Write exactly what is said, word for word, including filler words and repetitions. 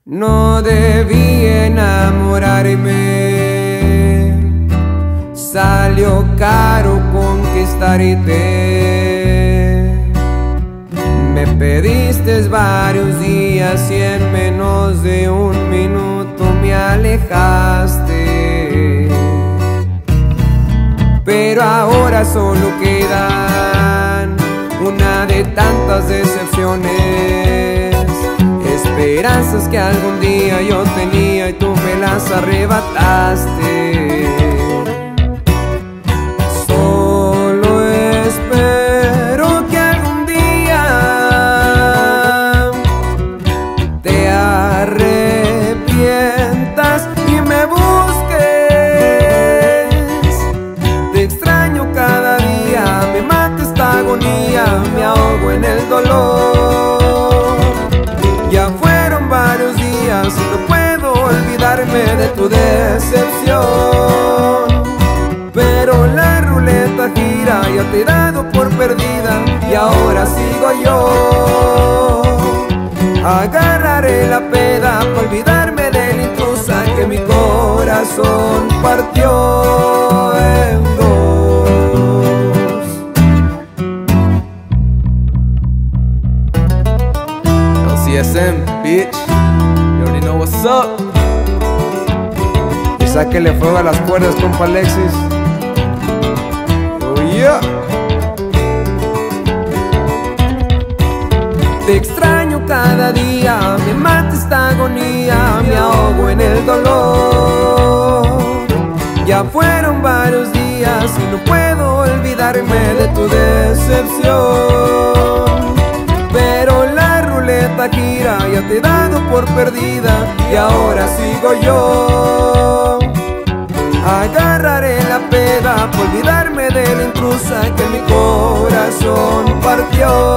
No debí enamorarme, salió caro conquistarte. Me pediste varios días y en menos de un minuto me alejaste. Pero ahora solo quedan una de tantas decepciones, esperanzas que algún día yo tenía y tú me las arrebataste. Solo espero que algún día te arrepientas y me busques. Te extraño cada día, me mata esta agonía, me ahogo en el dolor. Ya fueron varios días y no puedo olvidarme de tu decepción. Pero la ruleta gira, ya te he dado por perdida y ahora sigo yo. Agarraré la peda para olvidarme de la intrusa que mi corazón partió en dos. L C S M, bitch, you already know what's up. Y sáquele fuego a las cuerdas, compa Alexis. Oh yeah. Te extraño cada día, me mata esta agonía, me ahogo en el dolor. Ya fueron varios días y no puedo olvidarme de tu decepción. Pero la ruleta gira, ya te he dado por perdida y ahora sigo yo. Agarraré la peda por olvidarme de la intrusa que mi corazón partió.